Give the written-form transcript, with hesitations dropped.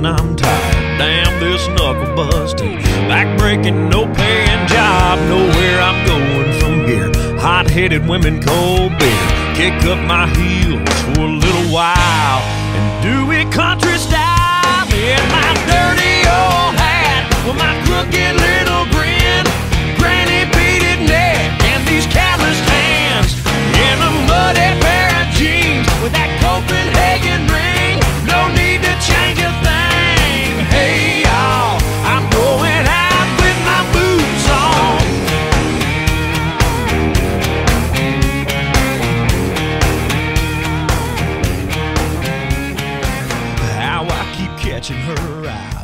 and I'm tired. Damn this knuckle busting, back breaking, no paying job. Nowhere I'm going from here. Hot-headed women, cold beer. Kick up my heels for a little while and do it country style. In my dirty old hat with my crooked little grin, granny beaded neck and these calloused hands, in a muddy pair of jeans with that Copenhagen ring. No need to change a thing. Hey y'all, I'm going out with my boots on. How I keep catching her eye